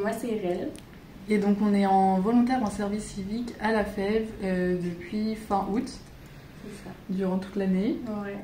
moi c'est Irel. Et donc on est en volontaire en service civique à la Fève depuis fin août. C'est ça. Durant toute l'année. Ouais.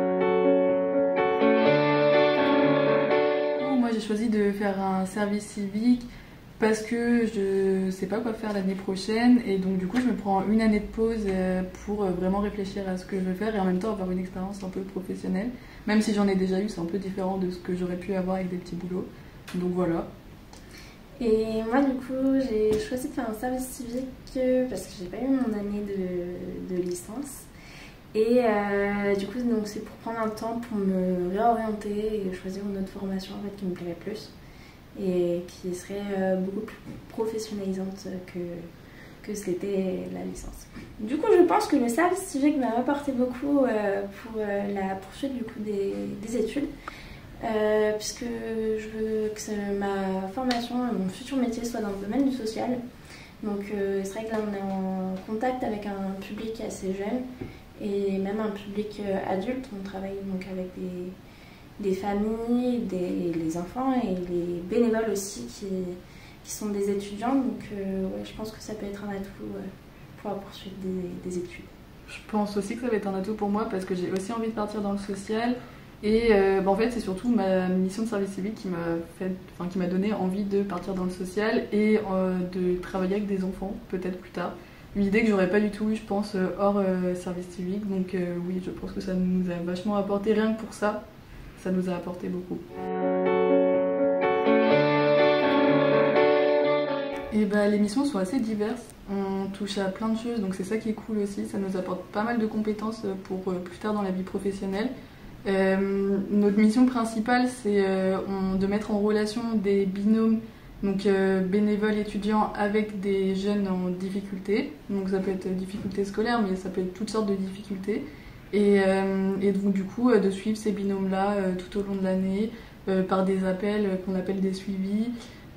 Moi j'ai choisi de faire un service civique parce que je sais pas quoi faire l'année prochaine et donc du coup je me prends une année de pause pour vraiment réfléchir à ce que je veux faire et en même temps avoir une expérience un peu professionnelle. Même si j'en ai déjà eu, c'est un peu différent de ce que j'aurais pu avoir avec des petits boulots. Donc voilà. Et moi du coup j'ai choisi de faire un service civique parce que j'ai pas eu mon année de licence. Et du coup donc c'est pour prendre un temps pour me réorienter et choisir une autre formation en fait, qui me plairait plus et qui serait beaucoup plus professionnalisante que ce l'était la licence. Du coup je pense que le service civique m'a apporté beaucoup pour la poursuite du coup des études. Puisque je veux que ma formation et mon futur métier soient dans le domaine du social. Donc c'est vrai que là on est en contact avec un public assez jeune et même un public adulte. On travaille donc avec des familles, les enfants et les bénévoles aussi qui sont des étudiants. Donc ouais, je pense que ça peut être un atout pour la poursuite des études. Je pense aussi que ça va être un atout pour moi parce que j'ai aussi envie de partir dans le social. Et en fait, c'est surtout ma mission de service civique qui m'a donné envie de partir dans le social et de travailler avec des enfants, peut-être plus tard. Une idée que j'aurais pas du tout eu, je pense, hors service civique. Donc oui, je pense que ça nous a vachement apporté, rien que pour ça, ça nous a apporté beaucoup. Et les missions sont assez diverses, on touche à plein de choses, donc c'est ça qui est cool aussi, ça nous apporte pas mal de compétences pour plus tard dans la vie professionnelle. Notre mission principale, c'est de mettre en relation des binômes, donc bénévoles étudiants avec des jeunes en difficulté. Donc ça peut être difficultés scolaires, mais ça peut être toutes sortes de difficultés. Et donc du coup, de suivre ces binômes-là tout au long de l'année par des appels qu'on appelle des suivis,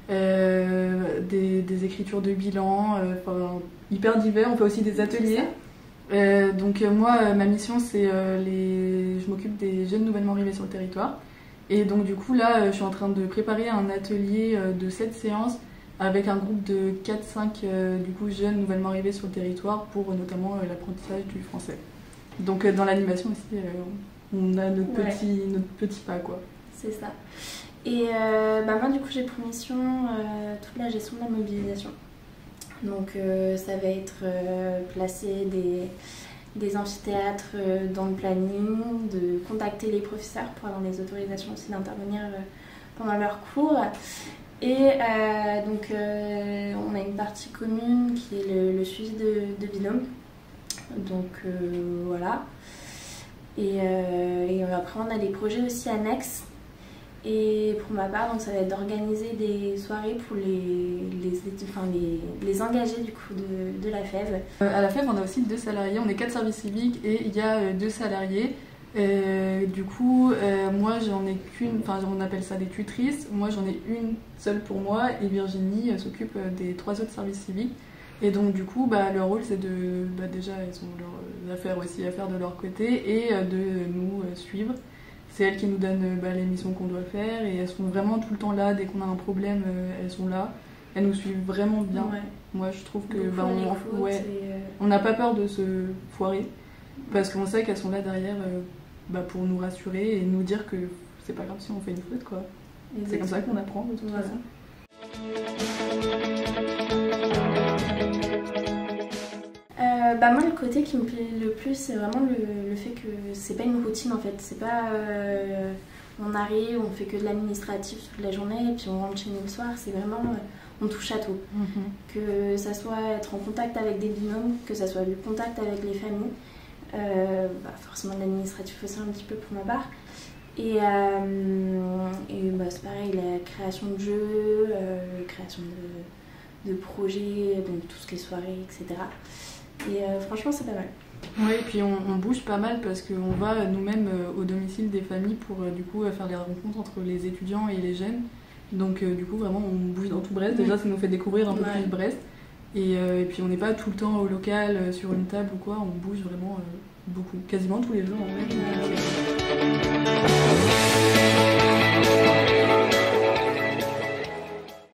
des écritures de bilan, hyper divers. On fait aussi des ateliers. Donc moi, ma mission, c'est je m'occupe des jeunes nouvellement arrivés sur le territoire. Et donc du coup, là, je suis en train de préparer un atelier de 7 séances avec un groupe de 4-5 du coup, jeunes nouvellement arrivés sur le territoire pour notamment l'apprentissage du français. Donc dans l'animation aussi, on a notre petit pas, quoi. C'est ça. Et moi, du coup, j'ai pour mission toute la gestion de la mobilisation. Donc ça va être placer des amphithéâtres dans le planning, de contacter les professeurs pour avoir les autorisations aussi d'intervenir pendant leurs cours. Et donc on a une partie commune qui est le suivi de binôme. Donc voilà. Et après on a des projets aussi annexes. Et pour ma part, donc, ça va être d'organiser des soirées pour les engagés du coup de la Fève. À la Fève, on a aussi 2 salariés, on est 4 services civiques et il y a 2 salariés. Du coup, moi j'en ai qu'une, on appelle ça des tutrices, moi j'en ai une seule pour moi et Virginie s'occupe des 3 autres services civiques. Et donc du coup, leur rôle c'est de, déjà elles ont leurs affaires aussi à faire de leur côté et de nous suivre. C'est elles qui nous donnent les missions qu'on doit faire et elles sont vraiment tout le temps là. Dès qu'on a un problème, elles sont là. Elles nous suivent vraiment bien. Ouais. Moi, je trouve que on n'a pas peur de se foirer parce qu'on sait qu'elles sont là derrière pour nous rassurer et nous dire que c'est pas grave si on fait une faute, quoi. C'est comme ça qu'on apprend de toute façon. Moi, le côté qui me plaît le plus, c'est vraiment le fait que c'est pas une routine en fait. C'est pas on arrive, on fait que de l'administratif toute la journée et puis on rentre chez nous le soir. C'est vraiment on touche à tout. Que ça soit être en contact avec des binômes, que ça soit le contact avec les familles. Forcément, l'administratif aussi un petit peu pour ma part. Et c'est pareil, la création de jeux, création de projets, donc tout ce qui est soirée, etc. Et franchement, c'est pas mal. Oui, et puis on bouge pas mal parce qu'on va nous-mêmes au domicile des familles pour du coup faire les rencontres entre les étudiants et les jeunes. Donc du coup, vraiment, on bouge dans tout Brest. Déjà, ça nous fait découvrir un peu plus Brest. Et puis on n'est pas tout le temps au local, sur une table ou quoi. On bouge vraiment beaucoup, quasiment tous les jours en fait.